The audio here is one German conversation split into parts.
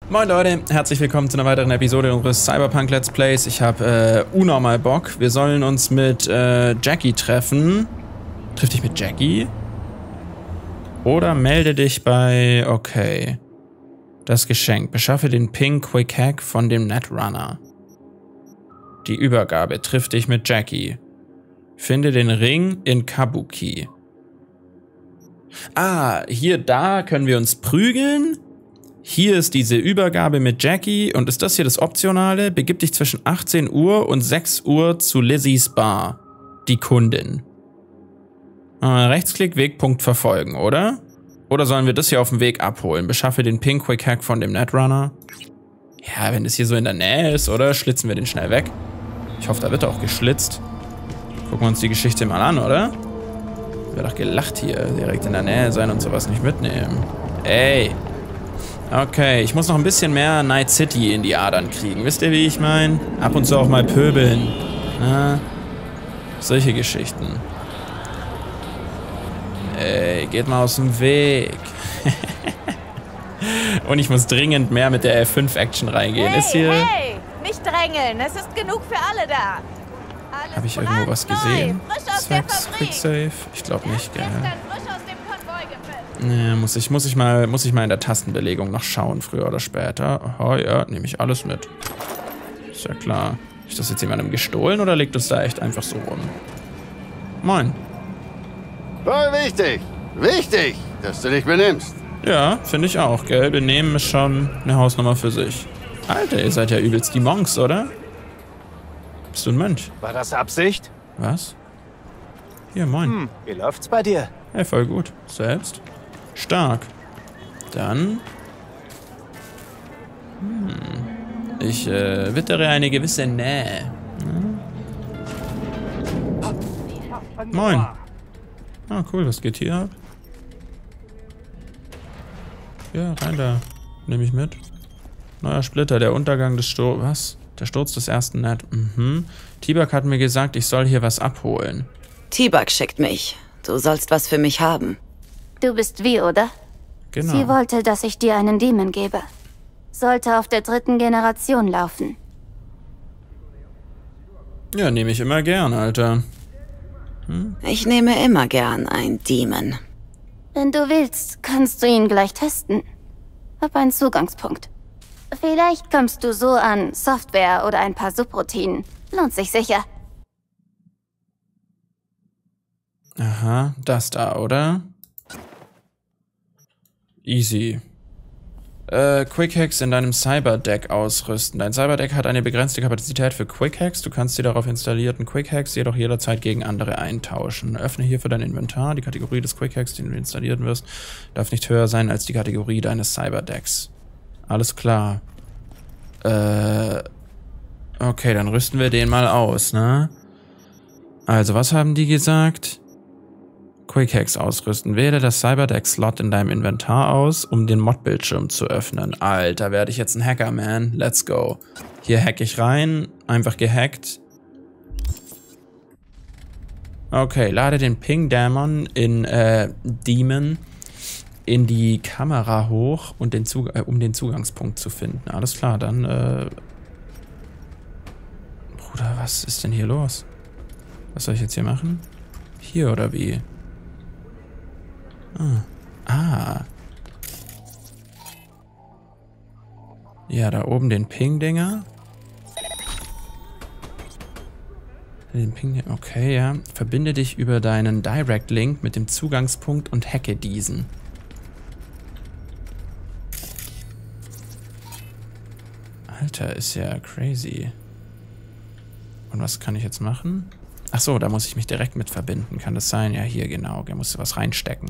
Moin Leute, herzlich willkommen zu einer weiteren Episode unseres Cyberpunk Let's Plays. Ich habe unnormal Bock. Wir sollen uns mit Jackie treffen. Triff dich mit Jackie? Oder melde dich bei... Okay. Das Geschenk. Beschaffe den Ping Quick Hack von dem Netrunner. Die Übergabe. Triff dich mit Jackie. Finde den Ring in Kabuki. Ah, hier, da können wir uns prügeln. Hier ist diese Übergabe mit Jackie und ist das hier das Optionale? Begib dich zwischen 18 Uhr und 6 Uhr zu Lizzies Bar. Die Kundin. Rechtsklick, Wegpunkt verfolgen, oder? Oder sollen wir das hier auf dem Weg abholen? Beschaffe den Ping Quick Hack von dem Netrunner. Ja, wenn das hier so in der Nähe ist, oder? Schlitzen wir den schnell weg. Ich hoffe, da wird auch geschlitzt. Gucken wir uns die Geschichte mal an, oder? Wäre doch gelacht hier. Direkt in der Nähe sein und sowas nicht mitnehmen. Ey. Okay, ich muss noch ein bisschen mehr Night City in die Adern kriegen. Wisst ihr, wie ich meine? Ab und zu auch mal pöbeln. Ja, solche Geschichten. Ey, geht mal aus dem Weg. Und ich muss dringend mehr mit der F5-Action reingehen. Hey, ist hier... Hey, nicht drängeln. Es ist genug für alle da. Habe ich irgendwo was gesehen? Frisch aus der Zwecks Fabrik. Quick Save? Ich glaube nicht, gell? Gestern frisch aus dem Konvoi gefilmt. Nee, muss ich mal in der Tastenbelegung noch schauen, früher oder später. Oh ja, nehme ich alles mit. Ist ja klar. Ist das jetzt jemandem gestohlen oder liegt es da echt einfach so rum? Moin. Voll wichtig. Wichtig, dass du dich benimmst. Ja, finde ich auch, gell? Benehmen ist schon eine Hausnummer für sich. Alter, ihr seid ja übelst die Monks, oder? Bist du ein Mönch? War das Absicht? Was? Hier, moin. Wie läuft's bei dir? Hey, voll gut. Selbst? Stark. Dann... Ich wittere eine gewisse Nähe. Moin. Ah, cool, was geht hier ab? Ja, rein da. Nehme ich mit. Neuer Splitter, der Untergang des Sturz... Was? Der Sturz des ersten Net. Tibak hat mir gesagt, ich soll hier was abholen. Tibak schickt mich. Du sollst was für mich haben. Du bist wie, oder? Genau. Sie wollte, dass ich dir einen Demon gebe. Sollte auf der 3. Generation laufen. Ja, nehme ich immer gern, Alter. Ich nehme immer gern ein Demon. Wenn du willst, kannst du ihn gleich testen. Hab einen Zugangspunkt. Vielleicht kommst du so an Software oder ein paar Subroutinen. Lohnt sich sicher. Aha, das da, oder? Easy. Quick Hacks in deinem Cyberdeck ausrüsten. Dein Cyberdeck hat eine begrenzte Kapazität für Quick Hacks. Du kannst die darauf installierten Quick Hacks jedoch jederzeit gegen andere eintauschen. Öffne hierfür dein Inventar. Die Kategorie des Quick Hacks, den du installieren wirst, darf nicht höher sein als die Kategorie deines Cyberdecks. Alles klar. Okay, dann rüsten wir den mal aus, ne? Also, was haben die gesagt? Quick Hacks ausrüsten. Wähle das Cyberdeck-Slot in deinem Inventar aus, um den Mod-Bildschirm zu öffnen. Alter, werde ich jetzt ein Hacker, man. Let's go. Hier hack ich rein. Einfach gehackt. Okay, lade den Ping-Demon in die Kamera hoch und um den Zugangspunkt zu finden. Alles klar, dann, Bruder, was ist denn hier los? Was soll ich jetzt hier machen? Hier oder wie? Ja, da oben den Ping-Dinger. Den Ping, okay, ja. Verbinde dich über deinen Direct-Link mit dem Zugangspunkt und hacke diesen. Alter, ist ja crazy. Und was kann ich jetzt machen? Ach so, da muss ich mich direkt mit verbinden. Kann das sein? Ja, hier genau. Da musst du was reinstecken.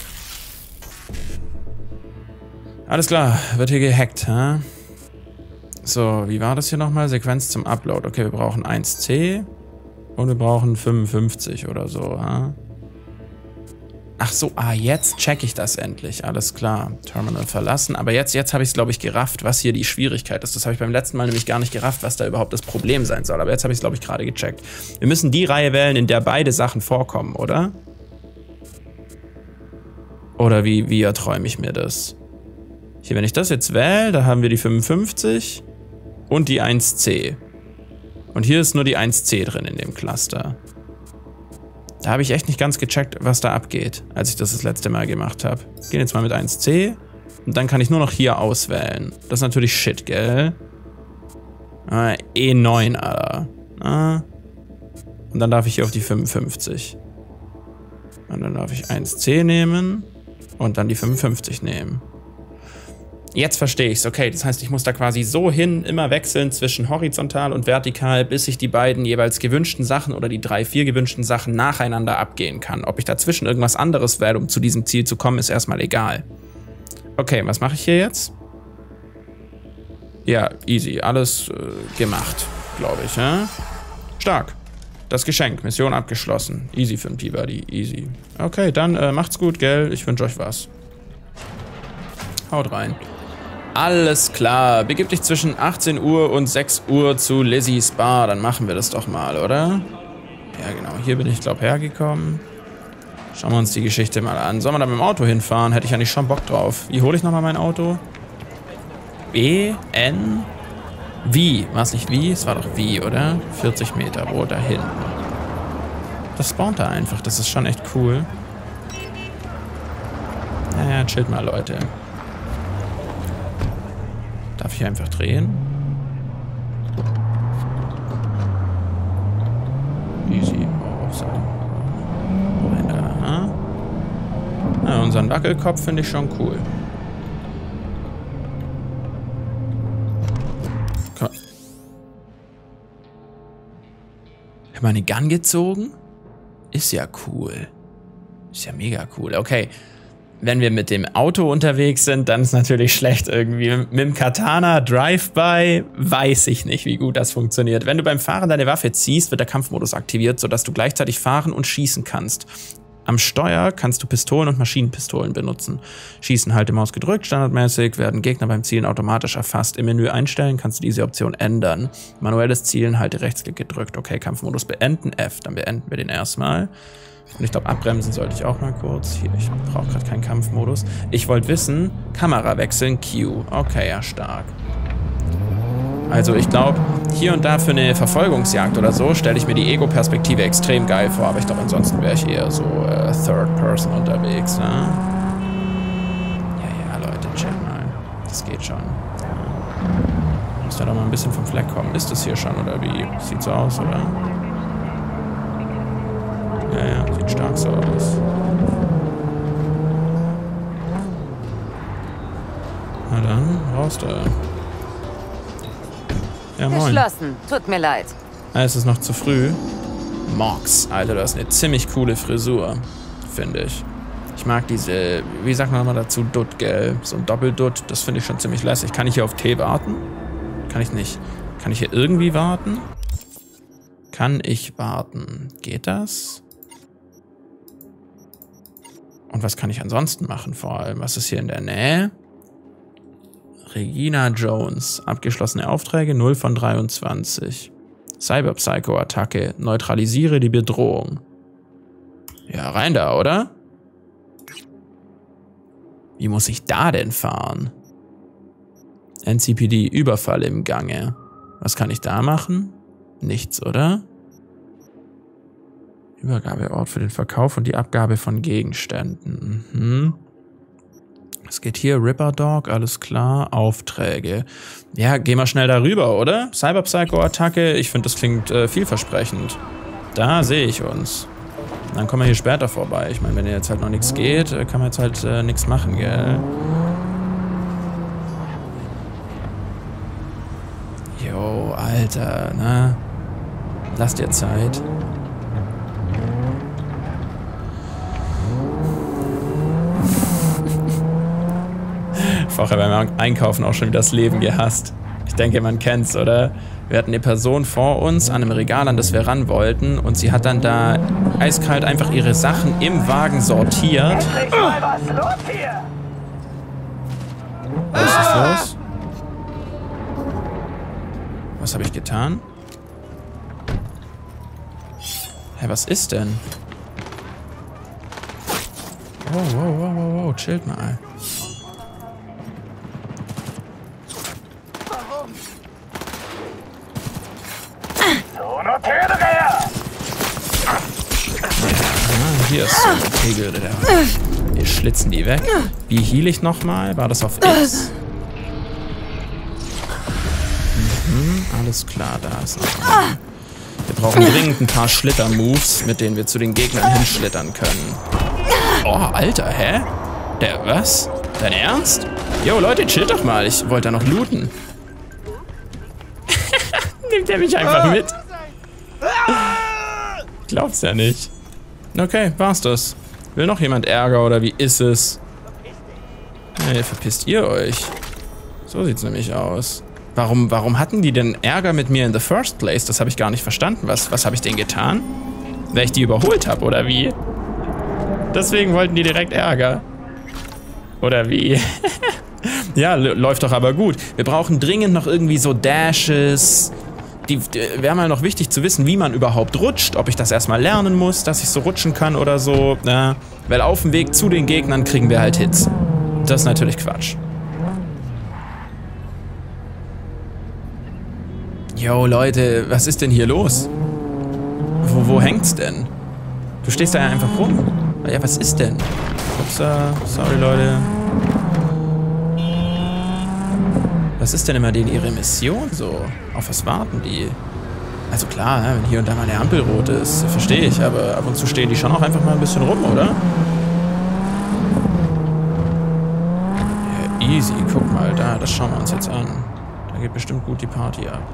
Alles klar, wird hier gehackt, hä? So, wie war das hier nochmal? Sequenz zum Upload. Okay, wir brauchen 1C und wir brauchen 55 oder so, hä? Ach so, jetzt check ich das endlich. Alles klar. Terminal verlassen. Aber jetzt habe ich es, glaube ich, gerafft, was hier die Schwierigkeit ist. Das habe ich beim letzten Mal nämlich gar nicht gerafft, was da überhaupt das Problem sein soll. Aber jetzt habe ich es, glaube ich, gerade gecheckt. Wir müssen die Reihe wählen, in der beide Sachen vorkommen, oder? Oder wie erträume ich mir das? Hier, wenn ich das jetzt wähle, da haben wir die 55 und die 1C. Und hier ist nur die 1C drin in dem Cluster. Da habe ich echt nicht ganz gecheckt, was da abgeht, als ich das letzte Mal gemacht habe. Gehen jetzt mal mit 1C und dann kann ich nur noch hier auswählen. Das ist natürlich Shit, gell? E9, Alter. Und dann darf ich hier auf die 55. Und dann darf ich 1C nehmen und dann die 55 nehmen. Jetzt verstehe ich's. Okay, das heißt, ich muss da quasi so hin, immer wechseln zwischen horizontal und vertikal, bis ich die beiden jeweils gewünschten Sachen oder die 3, 4 gewünschten Sachen nacheinander abgehen kann. Ob ich dazwischen irgendwas anderes wähle, um zu diesem Ziel zu kommen, ist erstmal egal. Okay, was mache ich hier jetzt? Ja, easy. Alles gemacht, glaube ich. Ja? Stark. Das Geschenk. Mission abgeschlossen. Easy für den Peabody. Easy. Okay, dann macht's gut, gell? Ich wünsche euch was. Haut rein. Alles klar. Begib dich zwischen 18 Uhr und 6 Uhr zu Lizzys Bar. Dann machen wir das doch mal, oder? Ja, genau. Hier bin ich, glaube ich, hergekommen. Schauen wir uns die Geschichte mal an. Sollen wir da mit dem Auto hinfahren? Hätte ich eigentlich schon Bock drauf. Wie hole ich nochmal mein Auto? B, N, wie? War es nicht wie? Es war doch wie, oder? 40 Meter, wo da hinten. Das spawnt da einfach. Das ist schon echt cool. Naja, chillt mal, Leute. Darf ich einfach drehen? Easy. Oh, so. Ja, unseren Wackelkopf finde ich schon cool. Komm. Ich habe meine Gun gezogen? Ist ja cool. Ist ja mega cool. Okay. Wenn wir mit dem Auto unterwegs sind, dann ist natürlich schlecht irgendwie. Mit dem Katana Drive-By weiß ich nicht, wie gut das funktioniert. Wenn du beim Fahren deine Waffe ziehst, wird der Kampfmodus aktiviert, sodass du gleichzeitig fahren und schießen kannst. Am Steuer kannst du Pistolen und Maschinenpistolen benutzen. Schießen, halte Maus gedrückt, standardmäßig, werden Gegner beim Zielen automatisch erfasst. Im Menü einstellen kannst du diese Option ändern. Manuelles Zielen, halte Rechtsklick gedrückt. Okay, Kampfmodus beenden, F, dann beenden wir den erstmal. Und ich glaube, abbremsen sollte ich auch mal kurz. Hier, ich brauche gerade keinen Kampfmodus. Ich wollte wissen, Kamera wechseln, Q. Okay, ja, stark. Also ich glaube, hier und da für eine Verfolgungsjagd oder so stelle ich mir die Ego-Perspektive extrem geil vor. Aber ich glaube, ansonsten wäre ich eher so Third Person unterwegs, ne? Ja, Leute, chill mal. Das geht schon. Ja. Muss da doch mal ein bisschen vom Fleck kommen. Ist das hier schon, oder wie? Sieht so aus, oder? Ja, sieht stark so aus. Na dann, raus da. Ja, moin. Geschlossen. Tut mir leid. Es ist noch zu früh. Mox, Alter, das ist eine ziemlich coole Frisur, finde ich. Ich mag diese, wie sagt man mal dazu, Dutt, gell? So ein Doppeldutt, das finde ich schon ziemlich lässig. Kann ich hier auf T warten? Kann ich nicht. Kann ich hier irgendwie warten? Kann ich warten? Geht das? Und was kann ich ansonsten machen vor allem? Was ist hier in der Nähe? Regina Jones. Abgeschlossene Aufträge 0 von 23. Cyberpsycho-Attacke. Neutralisiere die Bedrohung. Ja, rein da, oder? Wie muss ich da denn fahren? NCPD, Überfall im Gange. Was kann ich da machen? Nichts, oder? Übergabeort für den Verkauf und die Abgabe von Gegenständen. Mhm. Es geht hier, Ripper Dog, alles klar, Aufträge. Ja, gehen wir schnell darüber, oder? Cyberpsycho-Attacke, ich finde, das klingt vielversprechend. Da sehe ich uns. Dann kommen wir hier später vorbei. Ich meine, wenn jetzt halt noch nichts geht, kann man jetzt halt nichts machen, gell? Jo, Alter, ne? Lass dir Zeit. Vorher beim Einkaufen auch schon wieder das Leben gehasst. Ich denke, man kennt's, oder? Wir hatten eine Person vor uns an einem Regal, an das wir ran wollten, und sie hat dann da eiskalt einfach ihre Sachen im Wagen sortiert. Was ist los? Was habe ich getan? Hä, was ist denn? Wow, chillt mal. Hier ist so ein Kegel. Wir schlitzen die weg. Wie heal ich nochmal? War das auf X? Alles klar, da ist noch ein. Wir brauchen dringend ein paar Schlitter-Moves, mit denen wir zu den Gegnern hinschlittern können. Oh, Alter, hä? Was? Dein Ernst? Yo, Leute, chill doch mal. Ich wollte da noch looten. Nimmt er mich einfach mit? Glaub's ja nicht. Okay, war's das. Will noch jemand Ärger oder wie ist es? Hey, verpisst ihr euch? So sieht's nämlich aus. Warum hatten die denn Ärger mit mir in the first place? Das habe ich gar nicht verstanden. Was habe ich denen getan? Weil ich die überholt habe, oder wie? Deswegen wollten die direkt Ärger. Oder wie? Ja, läuft doch aber gut. Wir brauchen dringend noch irgendwie so Dashes. Wäre mal noch wichtig zu wissen, wie man überhaupt rutscht. Ob ich das erstmal lernen muss, dass ich so rutschen kann oder so. Weil auf dem Weg zu den Gegnern kriegen wir halt Hits. Das ist natürlich Quatsch. Yo, Leute, was ist denn hier los? Wo hängt's denn? Du stehst da ja einfach rum. Ja, was ist denn? Ups, sorry, Leute. Was ist denn immer denen ihre Mission so? Auf was warten die? Also klar, wenn hier und da mal eine Ampel rot ist, verstehe ich, aber ab und zu stehen die schon auch einfach mal ein bisschen rum, oder? Ja, easy, guck mal, das schauen wir uns jetzt an. Da geht bestimmt gut die Party ab.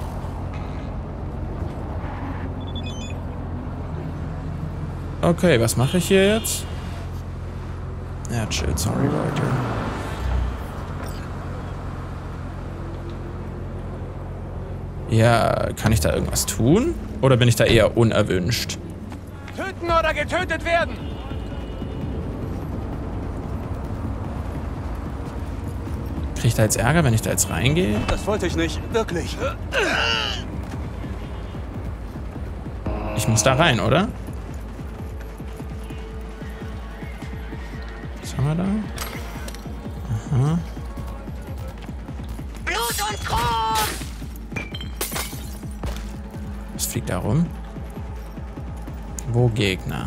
Okay, was mache ich hier jetzt? Ja, chill, sorry, Leute. Ja, kann ich da irgendwas tun? Oder bin ich da eher unerwünscht? Töten oder getötet werden! Krieg ich da jetzt Ärger, wenn ich da jetzt reingehe? Das wollte ich nicht, wirklich. Ich muss da rein, oder? Was haben wir da? Aha. Blut und Tron! Was fliegt da rum? Wo Gegner?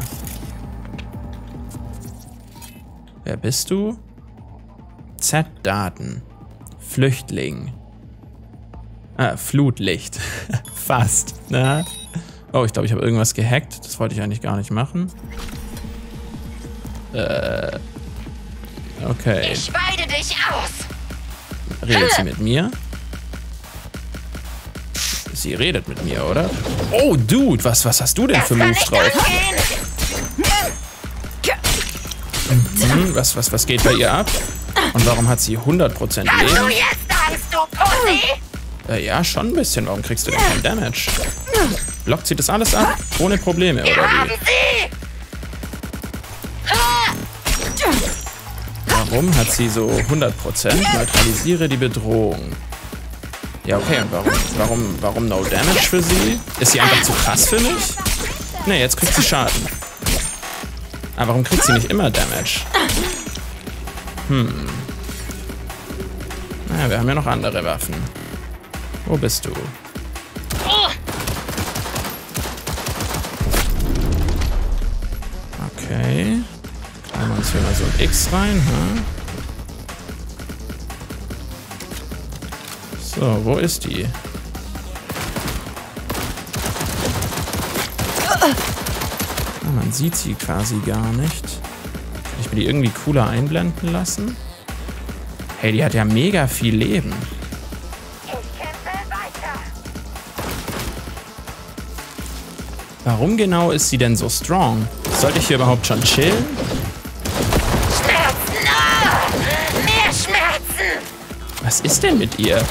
Wer bist du? Z-Daten. Flüchtling. Flutlicht. Fast. Na? Oh, ich glaube, ich habe irgendwas gehackt. Das wollte ich eigentlich gar nicht machen. Okay. Ich weide dich aus! Redet sie mit mir? Sie redet mit mir, oder? Oh, Dude, was hast du denn für Moves drauf? Was geht bei ihr ab? Und warum hat sie 100% Leben? Hast du jetzt Angst, du Pussy? Ja, schon ein bisschen. Warum kriegst du denn kein Damage? Blockt sie das alles ab? Ohne Probleme, oder wie? Warum hat sie so 100%? Neutralisiere die Bedrohung. Ja, okay, und warum no damage für sie? Ist sie einfach zu krass für mich? Ne, jetzt kriegt sie Schaden. Aber warum kriegt sie nicht immer Damage? Naja, wir haben ja noch andere Waffen. Wo bist du? Okay. Klauen wir uns hier mal so ein X rein, hm? So, wo ist die? Man sieht sie quasi gar nicht. Kann ich mir die irgendwie cooler einblenden lassen? Hey, die hat ja mega viel Leben. Warum genau ist sie denn so strong? Sollte ich hier überhaupt schon chillen? Schmerzen! Oh, mehr Schmerzen! Was ist denn mit ihr?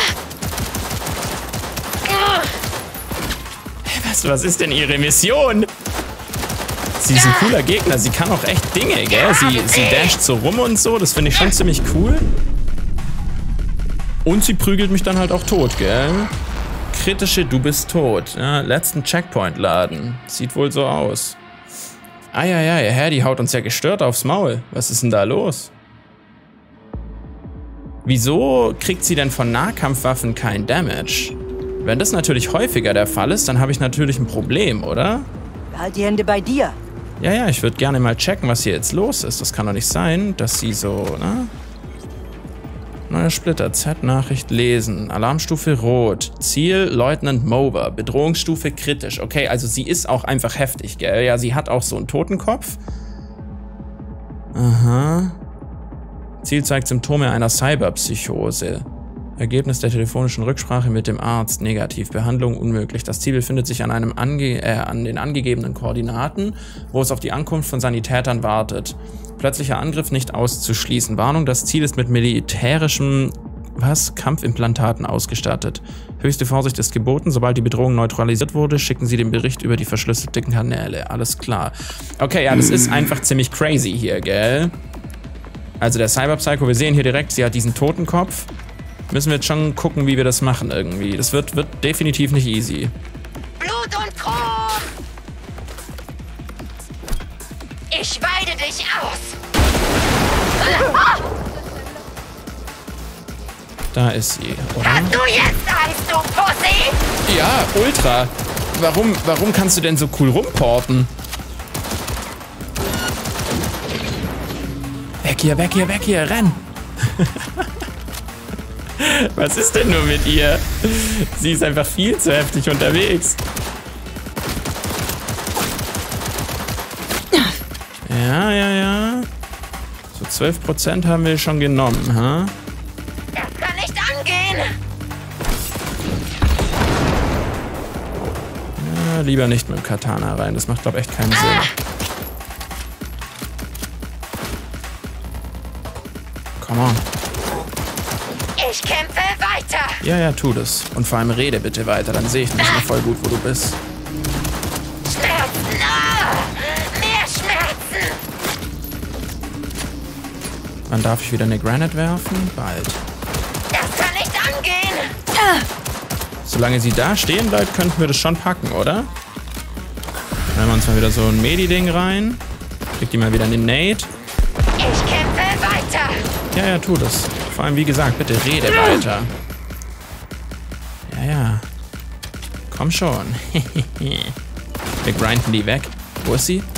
Was ist denn ihre Mission? Sie ist ein cooler Gegner. Sie kann auch echt Dinge, gell? Sie dasht so rum und so. Das finde ich schon ziemlich cool. Und sie prügelt mich dann halt auch tot, gell? Kritische, du bist tot. Ja, letzten Checkpoint laden. Sieht wohl so aus. Die haut uns ja gestört aufs Maul. Was ist denn da los? Wieso kriegt sie denn von Nahkampfwaffen kein Damage? Wenn das natürlich häufiger der Fall ist, dann habe ich natürlich ein Problem, oder? Halt die Hände bei dir. Ja, ich würde gerne mal checken, was hier jetzt los ist. Das kann doch nicht sein, dass sie so, ne? Neuer Splitter, Z-Nachricht lesen, Alarmstufe rot, Ziel Leutnant Mover, Bedrohungsstufe kritisch. Okay, also sie ist auch einfach heftig, gell? Ja, sie hat auch so einen Totenkopf. Aha. Ziel zeigt Symptome einer Cyberpsychose. Ergebnis der telefonischen Rücksprache mit dem Arzt negativ. Behandlung unmöglich. Das Ziel befindet sich an an den angegebenen Koordinaten, wo es auf die Ankunft von Sanitätern wartet. Plötzlicher Angriff nicht auszuschließen. Warnung, das Ziel ist mit militärischen Kampfimplantaten ausgestattet. Höchste Vorsicht ist geboten. Sobald die Bedrohung neutralisiert wurde, schicken Sie den Bericht über die verschlüsselten Kanäle. Alles klar. Okay, ja, das ist einfach ziemlich crazy hier, gell? Also der Cyberpsycho, wir sehen hier direkt, sie hat diesen Totenkopf. Müssen wir jetzt schon gucken, wie wir das machen irgendwie. Das wird definitiv nicht easy. Blut und Chrom! Ich weide dich aus! Da ist sie, oder? Hast du jetzt Angst, du Pussy? Ja, ultra. Warum kannst du denn so cool rumporten? Weg hier, renn! Was ist denn nur mit ihr? Sie ist einfach viel zu heftig unterwegs. Ja. So 12% haben wir schon genommen, ha? Das kann nicht angehen! Ja, lieber nicht mit dem Katana rein. Das macht, glaube ich, echt keinen Sinn. Come on. Ich kämpfe weiter! Ja, tu das. Und vor allem rede bitte weiter, dann sehe ich nicht mehr voll gut, wo du bist. Schmerzen! Mehr Schmerzen! Wann darf ich wieder eine Granite werfen? Bald. Das kann nicht angehen! Solange sie da stehen bleibt, könnten wir das schon packen, oder? Nehmen wir uns mal wieder so ein Medi-Ding rein. Kriegt die mal wieder eine Nade. Ich kämpfe weiter! Ja, tu das. Vor allem, wie gesagt, bitte rede weiter. Ja. Komm schon. Wir grinden die weg. Wo ist sie?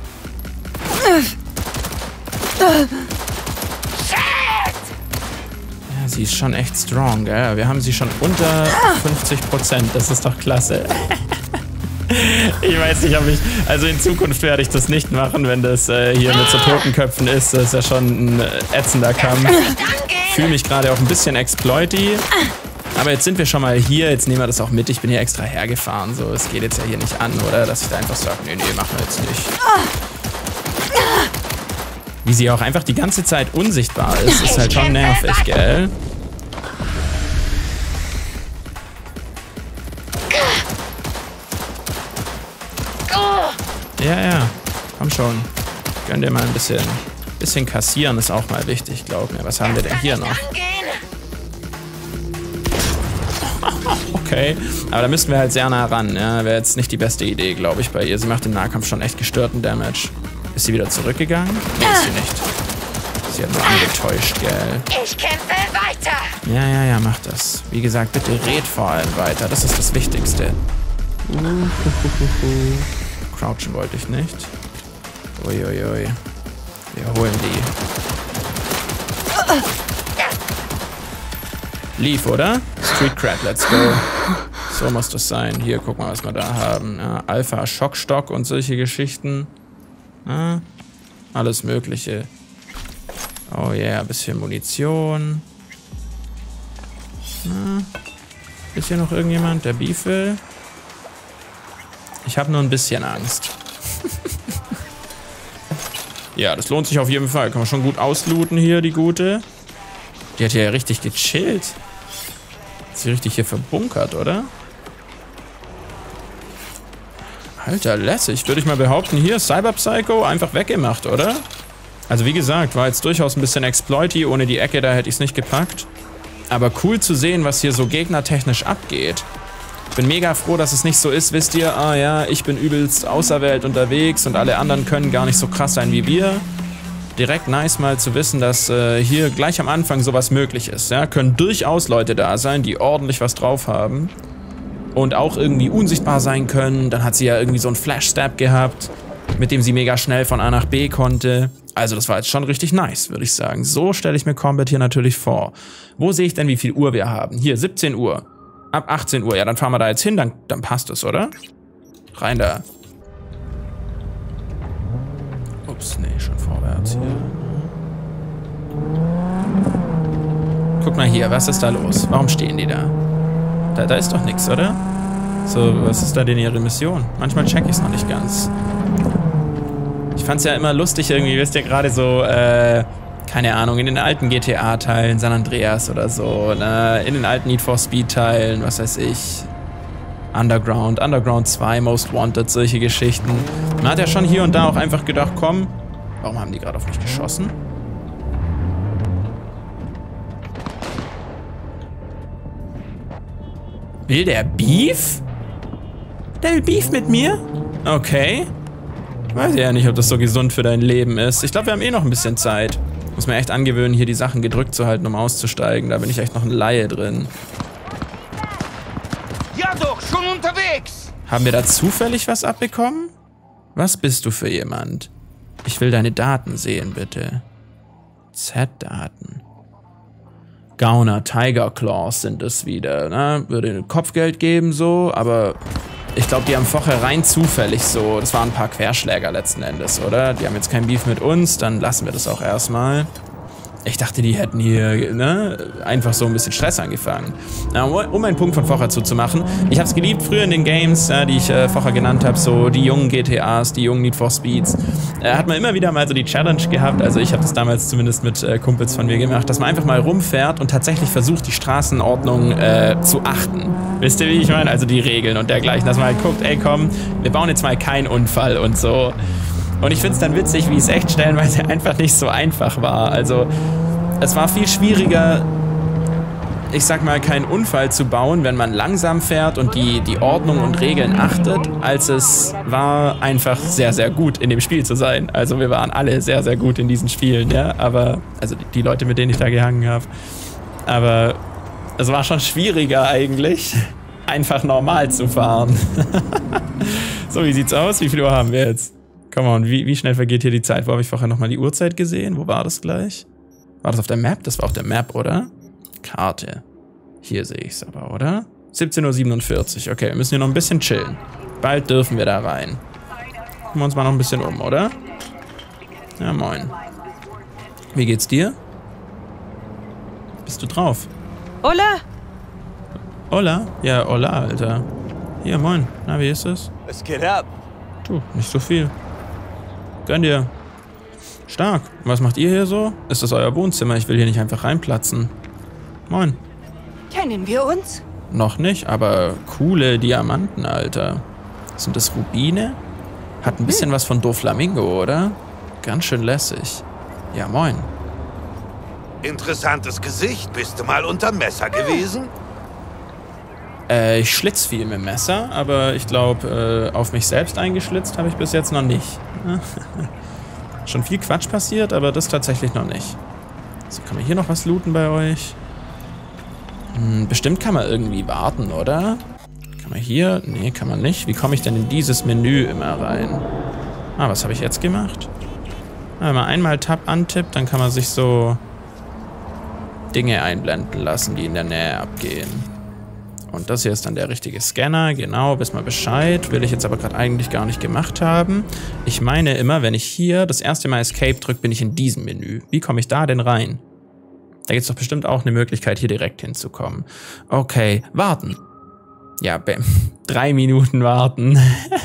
Ja, sie ist schon echt strong, gell? Wir haben sie schon unter 50%. Das ist doch klasse. Ich weiß nicht, ob ich... Also in Zukunft werde ich das nicht machen, wenn das hier mit so Totenköpfen ist. Das ist ja schon ein ätzender Kampf. Ich fühle mich gerade auch ein bisschen exploity. Aber jetzt sind wir schon mal hier. Jetzt nehmen wir das auch mit. Ich bin hier extra hergefahren. So, es geht jetzt ja hier nicht an, oder? Dass ich da einfach sage, nee, machen wir jetzt nicht. Wie sie auch einfach die ganze Zeit unsichtbar ist, ist halt schon nervig, gell? Ja. Komm schon. Gönn dir mal ein bisschen kassieren, ist auch mal wichtig, glaub mir. Was haben wir denn hier noch? Okay, aber da müssten wir halt sehr nah ran. Ja, wäre jetzt nicht die beste Idee, glaube ich, bei ihr. Sie macht im Nahkampf schon echt gestörten Damage. Ist sie wieder zurückgegangen? Nee, ist sie nicht. Sie hat nur angetäuscht, gell? Ich kämpfe weiter! Ja, mach das. Wie gesagt, bitte red vor allem weiter. Das ist das Wichtigste. Crouchen wollte ich nicht. Uiuiui. Wir holen die. Lief, oder? Street Cred, let's go. So muss das sein. Hier, guck mal, was wir da haben. Ja, Alpha Schockstock und solche Geschichten. Ja, alles Mögliche. Oh yeah, bisschen Munition. Na, ist hier noch irgendjemand, der Beef will? Ich habe nur ein bisschen Angst. Ja, das lohnt sich auf jeden Fall. Kann man schon gut auslooten hier, die Gute. Die hat ja richtig gechillt. Ist sie richtig hier verbunkert, oder? Alter, lässig. Würde ich mal behaupten, hier, Cyberpsycho einfach weggemacht, oder? Also wie gesagt, war jetzt durchaus ein bisschen exploity. Ohne die Ecke, da hätte ich es nicht gepackt. Aber cool zu sehen, was hier so gegnertechnisch abgeht. Ich bin mega froh, dass es nicht so ist, wisst ihr, ah ja, ich bin übelst außerwelt unterwegs und alle anderen können gar nicht so krass sein wie wir. Direkt nice mal zu wissen, dass hier gleich am Anfang sowas möglich ist. Ja? Können durchaus Leute da sein, die ordentlich was drauf haben. Und auch irgendwie unsichtbar sein können. Dann hat sie ja irgendwie so einen Flash-Stab gehabt, mit dem sie mega schnell von A nach B konnte. Also das war jetzt schon richtig nice, würde ich sagen. So stelle ich mir Combat hier natürlich vor. Wo sehe ich denn, wie viel Uhr wir haben? Hier, 17 Uhr. Ab 18 Uhr. Ja, dann fahren wir da jetzt hin, dann passt es, oder? Rein da. Ups, nee, schon vorwärts hier. Guck mal hier, was ist da los? Warum stehen die da? Da ist doch nichts, oder? So, was ist da denn ihre Mission? Manchmal check ich es noch nicht ganz. Ich fand's ja immer lustig irgendwie, wisst ihr, gerade so, keine Ahnung, in den alten GTA-Teilen, San Andreas oder so, ne? In den alten Need for Speed-Teilen, was weiß ich, Underground 2, Most Wanted, solche Geschichten. Man hat ja schon hier und da auch einfach gedacht, komm, warum haben die gerade auf mich geschossen? Will der Beef? Der will Beef mit mir? Okay. Weiß ja nicht, ob das so gesund für dein Leben ist. Ich glaube, wir haben eh noch ein bisschen Zeit. Muss mir echt angewöhnen, hier die Sachen gedrückt zu halten, um auszusteigen. Da bin ich echt noch ein Laie drin. Ja doch, schon unterwegs! Haben wir da zufällig was abbekommen? Was bist du für jemand? Ich will deine Daten sehen, bitte. Z-Daten. Gauner, Tiger Claws sind es wieder, ne? Würde Kopfgeld geben, so, aber ich glaube, die haben vorher rein zufällig so. Das waren ein paar Querschläger letzten Endes, oder? Die haben jetzt kein Beef mit uns, dann lassen wir das auch erstmal. Ich dachte, die hätten hier, ne, einfach so ein bisschen Stress angefangen. Na, um einen Punkt von vorher zuzumachen. Ich habe es geliebt, früher in den Games, ja, die ich vorher genannt habe, so die jungen GTAs, die jungen Need for Speeds. Hat man immer wieder mal so die Challenge gehabt, also ich habe das damals zumindest mit Kumpels von mir gemacht, dass man einfach mal rumfährt und tatsächlich versucht, die Straßenordnung zu achten. Wisst ihr, wie ich meine? Also die Regeln und dergleichen, dass man halt guckt, ey komm, wir bauen jetzt mal keinen Unfall und so. Und ich finde es dann witzig, wie es echt stellenweise einfach nicht so einfach war. Also es war viel schwieriger, ich sag mal, keinen Unfall zu bauen, wenn man langsam fährt und die Ordnung und Regeln achtet, als es war, einfach sehr, sehr gut in dem Spiel zu sein. Also wir waren alle sehr, sehr gut in diesen Spielen, ja. Aber, also die Leute, mit denen ich da gehangen habe. Aber es war schon schwieriger eigentlich, einfach normal zu fahren. So, wie sieht's aus? Wie viel Uhr haben wir jetzt? Come on, wie schnell vergeht hier die Zeit? Wo habe ich vorher nochmal die Uhrzeit gesehen? Wo war das gleich? War das auf der Map? Das war auf der Map, oder? Karte. Hier sehe ich es aber, oder? 17:47 Uhr. Okay, wir müssen hier noch ein bisschen chillen. Bald dürfen wir da rein. Gucken wir uns mal noch ein bisschen um, oder? Ja, moin. Wie geht's dir? Bist du drauf? Hola! Hola? Ja, hola, Alter. Hier, moin. Na, wie ist es? Es geht ab. Du, nicht so viel. Gönn dir. Stark. Was macht ihr hier so? Ist das euer Wohnzimmer? Ich will hier nicht einfach reinplatzen. Moin. Kennen wir uns? Noch nicht, aber coole Diamanten, Alter. Sind das Rubine? Hat ein bisschen was von Doflamingo, oder? Ganz schön lässig. Ja, moin. Interessantes Gesicht. Bist du mal unterm Messer gewesen? Ich schlitz viel mit dem Messer, aber ich glaube, auf mich selbst eingeschlitzt habe ich bis jetzt noch nicht. Schon viel Quatsch passiert, aber das tatsächlich noch nicht. So, kann man hier noch was looten bei euch? Bestimmt kann man irgendwie warten, oder? Kann man hier? Nee, kann man nicht. Wie komme ich denn in dieses Menü immer rein? Ah, was habe ich jetzt gemacht? Wenn man einmal Tab antippt, dann kann man sich so Dinge einblenden lassen, die in der Nähe abgehen. Und das hier ist dann der richtige Scanner, genau, wissen wir Bescheid. Will ich jetzt aber gerade eigentlich gar nicht gemacht haben. Ich meine immer, wenn ich hier das erste Mal Escape drücke, bin ich in diesem Menü. Wie komme ich da denn rein? Da gibt es doch bestimmt auch eine Möglichkeit, hier direkt hinzukommen. Okay, warten. Ja, bäm. 3 Minuten warten.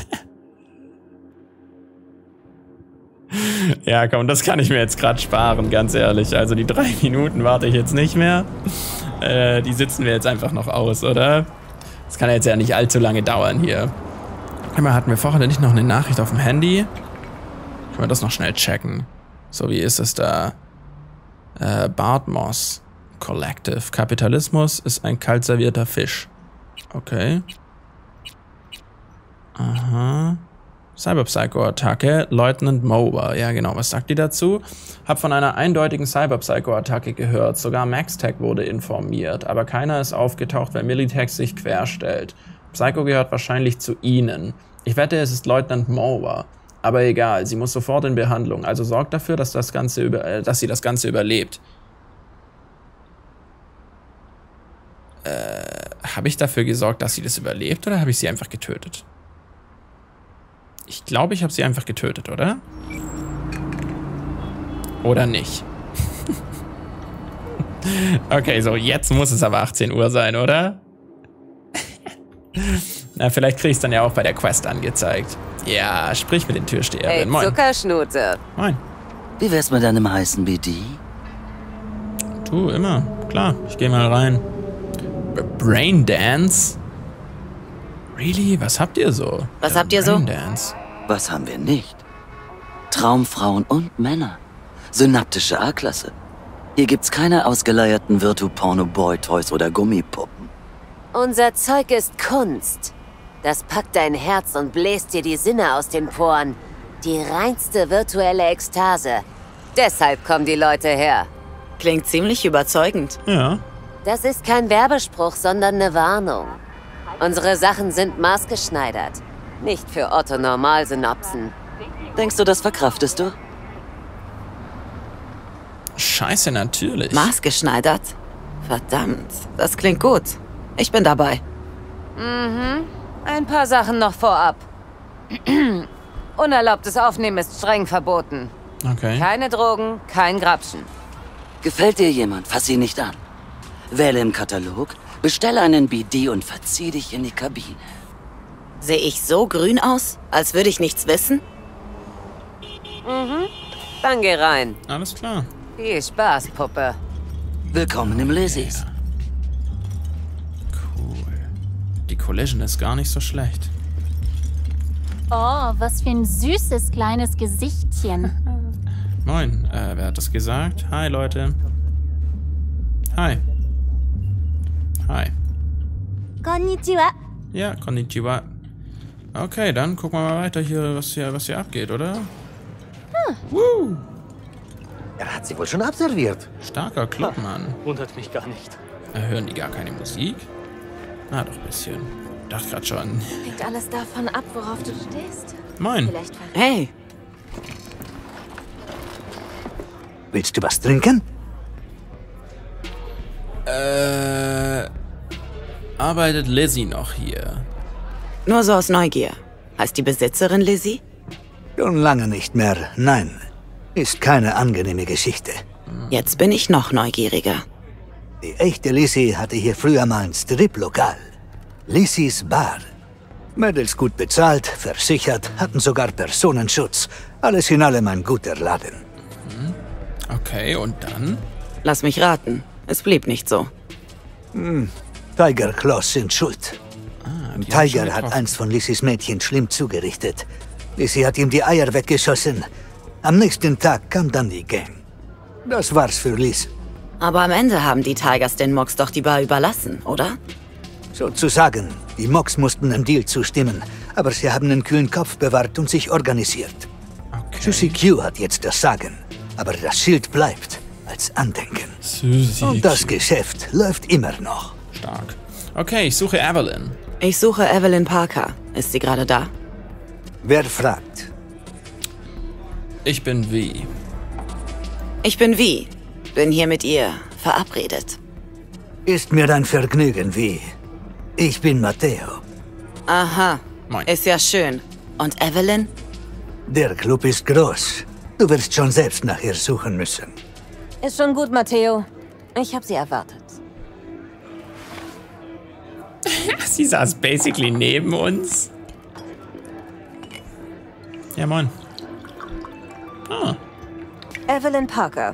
Ja, komm, das kann ich mir jetzt gerade sparen, ganz ehrlich. Also die 3 Minuten warte ich jetzt nicht mehr. Die sitzen wir jetzt einfach noch aus, oder? Das kann ja jetzt ja nicht allzu lange dauern hier. Einmal hatten wir vorher nicht noch eine Nachricht auf dem Handy. Können wir das noch schnell checken. So, wie ist es da? Bartmoss Collective. Kapitalismus ist ein kalt servierter Fisch. Okay. Aha. Cyberpsycho-Attacke, Leutnant Mower. Ja, genau. Was sagt die dazu? Hab von einer eindeutigen Cyberpsycho-Attacke gehört. Sogar Maxtech wurde informiert. Aber keiner ist aufgetaucht, weil Militech sich querstellt. Psycho gehört wahrscheinlich zu ihnen. Ich wette, es ist Leutnant Mower. Aber egal, sie muss sofort in Behandlung. Also sorgt dafür, dass sie das Ganze überlebt. Habe ich dafür gesorgt, dass sie das überlebt, oder habe ich sie einfach getötet? Ich glaube, ich habe sie einfach getötet, oder? Oder nicht? Okay, so, jetzt muss es aber 18 Uhr sein, oder? Na, vielleicht krieg ich es dann ja auch bei der Quest angezeigt. Ja, sprich mit den Türsteherinnen. Hey, Moin. Zuckerschnute. Moin. Wie wär's mit deinem heißen BD? Du, immer. Klar, ich gehe mal rein. Braindance? Really? Was habt ihr so? Was habt ihr so? Braindance. Was haben wir nicht? Traumfrauen und Männer. Synaptische A-Klasse. Hier gibt's keine ausgeleierten Virtu-Porno-Boy-Toys oder Gummipuppen. Unser Zeug ist Kunst. Das packt dein Herz und bläst dir die Sinne aus den Poren. Die reinste virtuelle Ekstase. Deshalb kommen die Leute her. Klingt ziemlich überzeugend. Ja. Das ist kein Werbespruch, sondern eine Warnung. Unsere Sachen sind maßgeschneidert. Nicht für Otto-Normalsynapsen. Denkst du, das verkraftest du? Scheiße, natürlich. Maßgeschneidert? Verdammt, das klingt gut. Ich bin dabei. Mhm. Ein paar Sachen noch vorab. Unerlaubtes Aufnehmen ist streng verboten. Okay. Keine Drogen, kein Grapschen. Gefällt dir jemand, fass ihn nicht an. Wähle im Katalog, bestelle einen BD und verzieh dich in die Kabine. Sehe ich so grün aus, als würde ich nichts wissen? Mhm. Dann geh rein. Alles klar. Viel Spaß, Puppe. Willkommen im Lizzys. Cool. Die Collision ist gar nicht so schlecht. Oh, was für ein süßes kleines Gesichtchen. Moin, wer hat das gesagt? Hi, Leute. Hi. Hi. Konnichiwa. Ja, konnichiwa. Okay, dann gucken wir mal weiter hier, was hier abgeht, oder? Woo! Er hat sie wohl schon observiert. Starker Club, Mann. Wundert mich gar nicht. Hören die gar keine Musik? Ah, doch ein bisschen. Dachte grad schon. Hängt alles davon ab, worauf du stehst. Moin. Vielleicht Hey, Willst du was trinken? Arbeitet Lizzie noch hier? nur so aus Neugier. Heißt die Besitzerin Lizzie? Schon lange nicht mehr, nein. Ist keine angenehme Geschichte. Jetzt bin ich noch neugieriger. Die echte Lizzie hatte hier früher mal ein Striplokal. Lizzies Bar. Mädels gut bezahlt, versichert, hatten sogar Personenschutz. Alles in allem ein guter Laden. Okay, und dann? Lass mich raten. Es blieb nicht so. Tiger Claws sind schuld. Die haben schon Tiger hat getroffen. eins von Lizzies Mädchen schlimm zugerichtet. Lizzie hat ihm die Eier weggeschossen. Am nächsten Tag kam dann die Gang. Das war's für Liz. Aber am Ende haben die Tigers den Mox doch die Bar überlassen, oder? Sozusagen. Die Mox mussten dem Deal zustimmen, aber sie haben einen kühlen Kopf bewahrt und sich organisiert. Okay. Susie Q hat jetzt das Sagen, aber das Schild bleibt als Andenken. Susie. Und das Geschäft läuft immer noch. Stark. Okay, ich suche Evelyn. Ich suche Evelyn Parker. Ist sie gerade da? Wer fragt? Ich bin Vi. Ich bin Vi. Bin hier mit ihr verabredet. Ist mir ein Vergnügen, wie. Ich bin Matteo. Aha. Moin. Ist ja schön. Und Evelyn? Der Club ist groß. Du wirst schon selbst nach ihr suchen müssen. Ist schon gut, Matteo. Ich habe sie erwartet. Sie saß basically neben uns. Ja, moin. Ah, Evelyn Parker.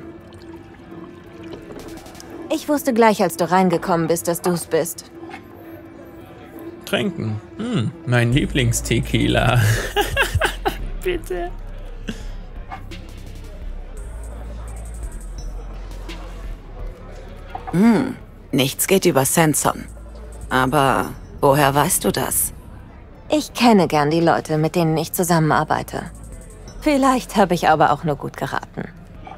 Ich wusste gleich, als du reingekommen bist, dass du's bist. trinken. Mein Lieblingstequila. Bitte. Nichts geht über Sanson. Aber woher weißt du das? Ich kenne gern die Leute, mit denen ich zusammenarbeite. Vielleicht habe ich aber auch nur gut geraten.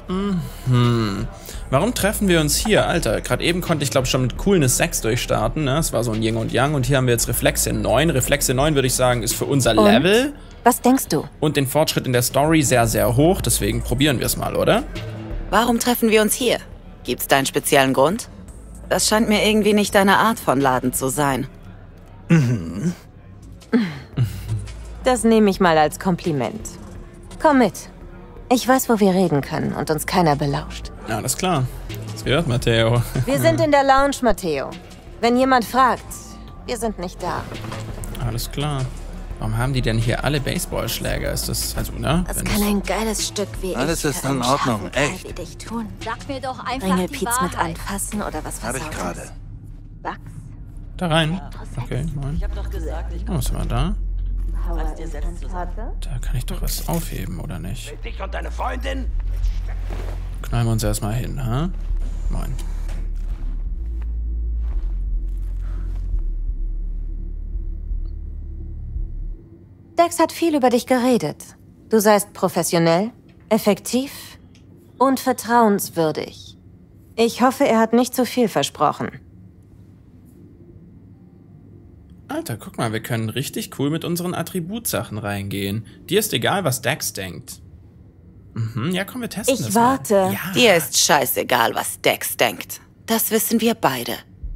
Warum treffen wir uns hier? Alter, gerade eben konnte ich, glaube ich, schon mit Coolness 6 durchstarten. Ne? Es war so ein Yin und Yang. Und hier haben wir jetzt Reflexe 9. Reflexe 9, würde ich sagen, ist für unser Level. Was denkst du? Und den Fortschritt in der Story sehr, sehr hoch. Deswegen probieren wir es mal, oder? Warum treffen wir uns hier? Gibt's da einen speziellen Grund? Das scheint mir irgendwie nicht deine Art von Laden zu sein. Das nehme ich mal als Kompliment. Komm mit. Ich weiß, wo wir reden können und uns keiner belauscht. Ja, alles klar. Das gehört, Matteo. Wir sind in der Lounge, Matteo. Wenn jemand fragt, wir sind nicht da. Alles klar. Warum haben die denn hier alle Baseballschläger? Ist das, also, ne? Das kann ein geiles Stück wie Alles ist in Ordnung, echt. wie dich tun. Sag mir doch einfach Ringelpiez mit anfassen oder was Hab ich Versautes? gerade. Wachs. Da rein. Okay, moin. Oh, was haben wir da? Da kann ich doch was aufheben, oder nicht? Dich und deine Freundin? Knallen wir uns erstmal hin, ha? Moin. Dex hat viel über dich geredet. Du seist professionell, effektiv und vertrauenswürdig. Ich hoffe, er hat nicht zu viel versprochen. Alter, guck mal, wir können richtig cool mit unseren Attributsachen reingehen. Dir ist egal, was Dex denkt. Ja, komm, wir testen das Ich mal. warte. Ja. Dir ist scheißegal, was Dex denkt. Das wissen wir beide.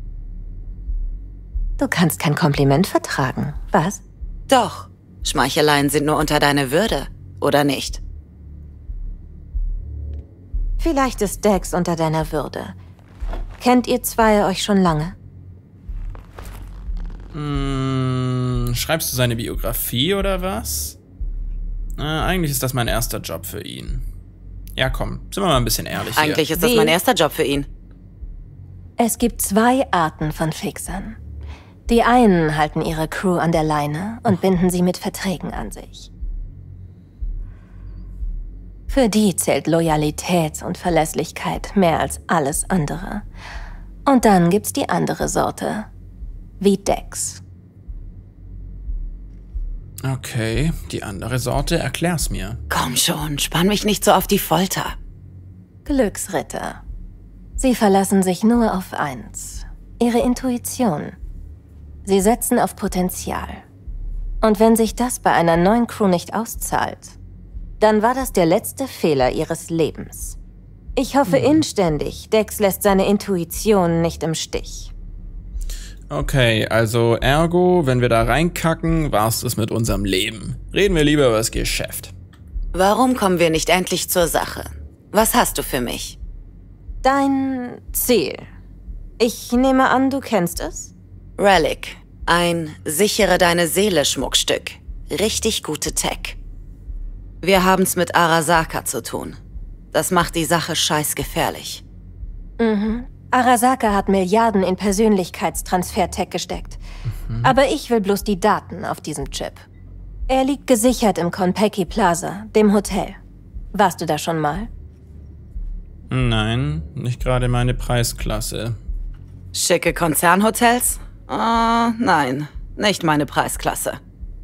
Du kannst kein Kompliment vertragen, was? Doch, Schmeicheleien sind nur unter deine Würde, oder nicht? Vielleicht ist Dex unter deiner Würde. Kennt ihr zwei euch schon lange? Schreibst du seine Biografie oder was? Eigentlich ist das mein erster Job für ihn. Ja, komm, sind wir mal ein bisschen ehrlich hier. Eigentlich ist das mein erster Job für ihn. Es gibt zwei Arten von Fixern. Die einen halten ihre Crew an der Leine und binden sie mit Verträgen an sich. Für die zählt Loyalität und Verlässlichkeit mehr als alles andere. Und dann gibt's die andere Sorte, wie Dex. Okay, die andere Sorte, erklär's mir. Komm schon, spann mich nicht so auf die Folter. Glücksritter. Sie verlassen sich nur auf eins: ihre Intuition. Sie setzen auf Potenzial. Und wenn sich das bei einer neuen Crew nicht auszahlt, dann war das der letzte Fehler ihres Lebens. Ich hoffe inständig, Dex lässt seine Intuition nicht im Stich. Okay, also ergo, wenn wir da reinkacken, war's das mit unserem Leben. Reden wir lieber über das Geschäft. Warum kommen wir nicht endlich zur Sache? Was hast du für mich? Dein Ziel. Ich nehme an, du kennst es? Relic. Ein sichere deine Seele Schmuckstück. Richtig gute Tech. Wir haben's mit Arasaka zu tun. Das macht die Sache scheißgefährlich. Arasaka hat Milliarden in Persönlichkeitstransfer-Tech gesteckt. Aber ich will bloß die Daten auf diesem Chip. Er liegt gesichert im Konpeki Plaza, dem Hotel. Warst du da schon mal? Nein, nicht gerade meine Preisklasse. Schicke Konzernhotels? Nein, nicht meine Preisklasse.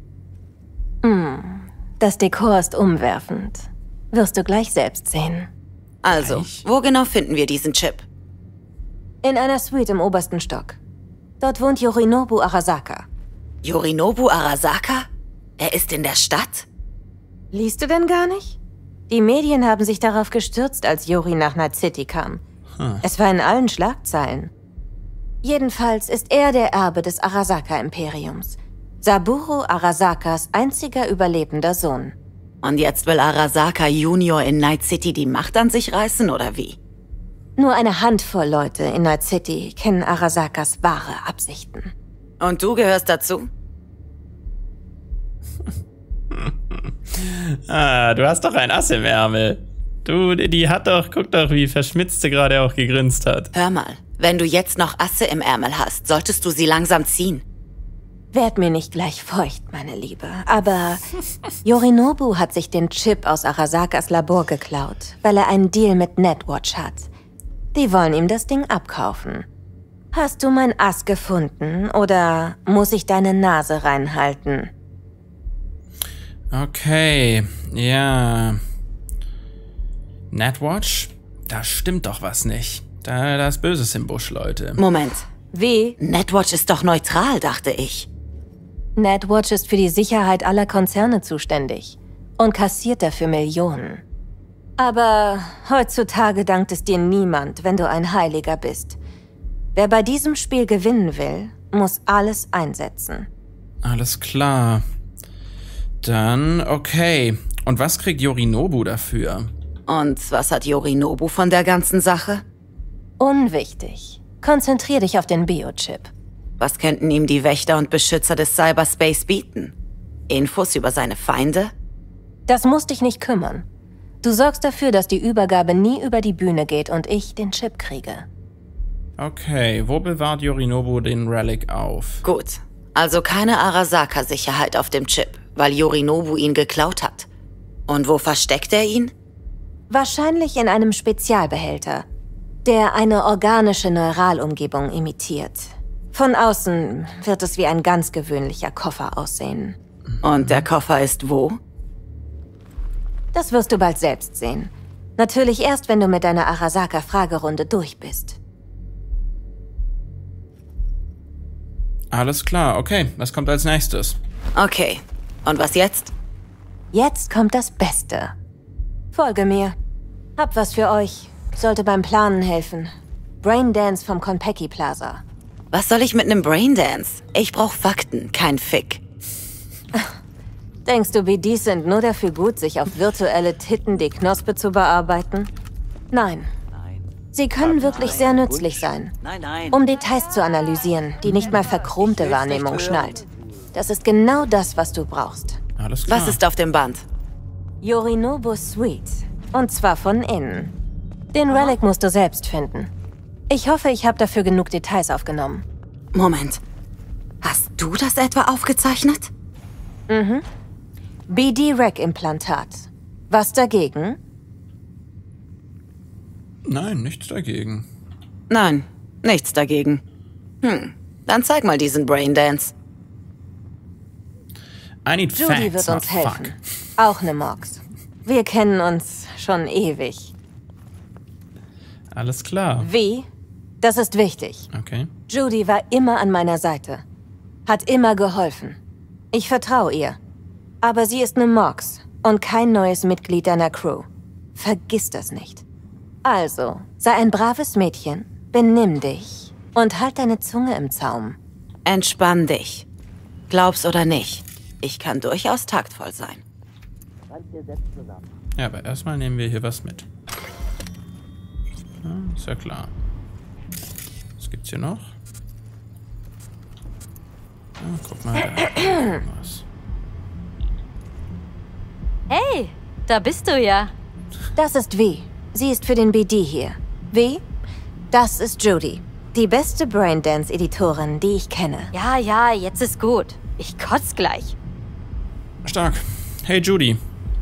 Das Dekor ist umwerfend. Wirst du gleich selbst sehen. Also, wo genau finden wir diesen Chip? In einer Suite im obersten Stock. Dort wohnt Yorinobu Arasaka. Yorinobu Arasaka? Er ist in der Stadt? Liest du denn gar nicht? Die Medien haben sich darauf gestürzt, als Yori nach Night City kam. Es war in allen Schlagzeilen. Jedenfalls ist er der Erbe des Arasaka-Imperiums. Saburo Arasakas einziger überlebender Sohn. Und jetzt will Arasaka Junior in Night City die Macht an sich reißen, oder wie? Nur eine Handvoll Leute in Night City kennen Arasakas wahre Absichten. Und du gehörst dazu? Du hast doch ein Ass im Ärmel. Du, die hat doch, guck doch, wie verschmitzt sie gerade auch gegrinst hat. Hör mal, wenn du jetzt noch Asse im Ärmel hast, solltest du sie langsam ziehen. Werd mir nicht gleich feucht, meine Liebe. Aber Yorinobu hat sich den Chip aus Arasakas Labor geklaut, weil er einen Deal mit Netwatch hat. Die wollen ihm das Ding abkaufen. Hast du mein Ass gefunden oder muss ich deine Nase reinhalten? Okay, ja. Netwatch? Da stimmt doch was nicht. Da ist Böses im Busch, Leute. Moment. Wie? Netwatch ist doch neutral, dachte ich. Netwatch ist für die Sicherheit aller Konzerne zuständig und kassiert dafür Millionen. Aber heutzutage dankt es dir niemand, wenn du ein Heiliger bist. Wer bei diesem Spiel gewinnen will, muss alles einsetzen. Alles klar. Dann, okay. Und was kriegt Yorinobu dafür? Und was hat Yorinobu von der ganzen Sache? Unwichtig. Konzentrier dich auf den Biochip. Was könnten ihm die Wächter und Beschützer des Cyberspace bieten? Infos über seine Feinde? Das muss dich nicht kümmern. Du sorgst dafür, dass die Übergabe nie über die Bühne geht und ich den Chip kriege. Okay, wo bewahrt Yorinobu den Relic auf? Gut, also keine Arasaka-Sicherheit auf dem Chip, weil Yorinobu ihn geklaut hat. Und wo versteckt er ihn? Wahrscheinlich in einem Spezialbehälter, der eine organische Neuralumgebung imitiert. Von außen wird es wie ein ganz gewöhnlicher Koffer aussehen. Und der Koffer ist wo? Das wirst du bald selbst sehen. Natürlich erst, wenn du mit deiner Arasaka-Fragerunde durch bist. Alles klar, okay. Was kommt als nächstes? Okay. Und was jetzt? Jetzt kommt das Beste. Folge mir. Hab was für euch. Sollte beim Planen helfen. Braindance vom Konpeki Plaza. Was soll ich mit einem Braindance? Ich brauch Fakten, kein Fick. Denkst du, BDs sind nur dafür gut, sich auf virtuelle Titten die Knospe zu bearbeiten? Nein. Sie können wirklich sehr nützlich sein, um Details zu analysieren, die nicht mal verchromte Wahrnehmung schnallt. Das ist genau das, was du brauchst. Alles klar. Was ist auf dem Band? Yorinobu Suite. Und zwar von innen. Den Relic musst du selbst finden. Ich hoffe, ich habe dafür genug Details aufgenommen. Moment. Hast du das etwa aufgezeichnet? Mhm. BD-Rec-Implantat. Was dagegen? Nein, nichts dagegen. Nein, nichts dagegen. Dann zeig mal diesen Braindance. I need Judy facts, wird not uns helfen. fuck. Auch ne Mox. Wir kennen uns schon ewig. Alles klar. Wie? Das ist wichtig. Okay. Judy war immer an meiner Seite. Hat immer geholfen. Ich vertraue ihr. Aber sie ist ne Mox und kein neues Mitglied deiner Crew. Vergiss das nicht. Also, sei ein braves Mädchen, benimm dich und halt deine Zunge im Zaum. Entspann dich. Glaub's oder nicht, ich kann durchaus taktvoll sein. Ja, aber erstmal nehmen wir hier was mit. Ja, ist ja klar. Was gibt's hier noch? Ja, guck mal, da ist was. Hey, da bist du ja. Das ist V. Sie ist für den BD hier. V? Das ist Judy. Die beste Braindance-Editorin, die ich kenne. Ja, jetzt ist gut. Ich kotz gleich. Stark. Hey, Judy.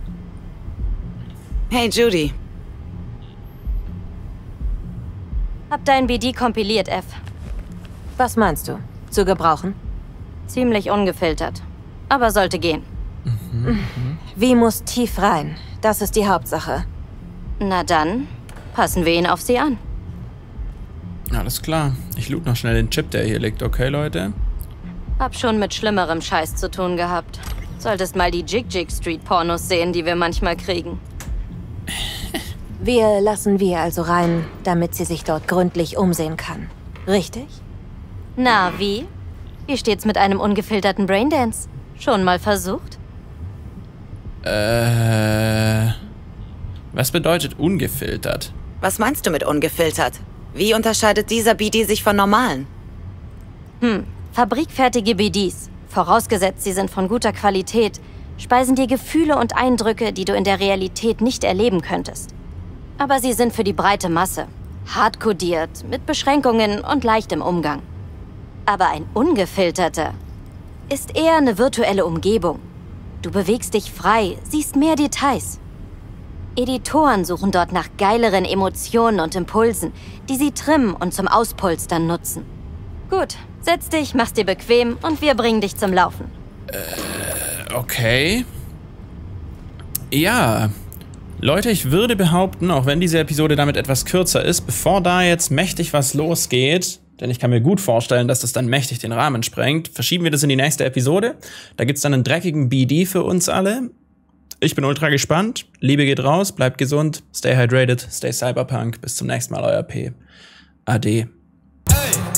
Hey, Judy. Hab dein BD kompiliert, F. Was meinst du? Zu gebrauchen? Ziemlich ungefiltert. Aber sollte gehen. V muss tief rein. Das ist die Hauptsache. Na dann, passen wir ihn auf sie an. Alles klar. Ich loot noch schnell den Chip, der hier liegt, okay, Leute? Hab schon mit schlimmerem Scheiß zu tun gehabt. Solltest mal die Jig-Jig-Street-Pornos sehen, die wir manchmal kriegen. Wir lassen V also rein, damit sie sich dort gründlich umsehen kann. Richtig? Na, wie? Wie steht's mit einem ungefilterten Braindance? Schon mal versucht? Was bedeutet ungefiltert? Was meinst du mit ungefiltert? Wie unterscheidet dieser BD sich von normalen? Fabrikfertige BDs, vorausgesetzt sie sind von guter Qualität, speisen dir Gefühle und Eindrücke, die du in der Realität nicht erleben könntest. Aber sie sind für die breite Masse, hart kodiert, mit Beschränkungen und leichtem Umgang. Aber ein ungefilterter ist eher eine virtuelle Umgebung. Du bewegst dich frei, siehst mehr Details. Editoren suchen dort nach geileren Emotionen und Impulsen, die sie trimmen und zum Auspolstern nutzen. Gut, setz dich, mach's dir bequem und wir bringen dich zum Laufen. Okay. Ja, Leute, ich würde behaupten, auch wenn diese Episode damit etwas kürzer ist, bevor da jetzt mächtig was losgeht, denn ich kann mir gut vorstellen, dass das dann mächtig den Rahmen sprengt, verschieben wir das in die nächste Episode. Da gibt's dann einen dreckigen BD für uns alle. Ich bin ultra gespannt. Liebe geht raus, bleibt gesund, stay hydrated, stay cyberpunk. Bis zum nächsten Mal, euer P. Ade. Hey.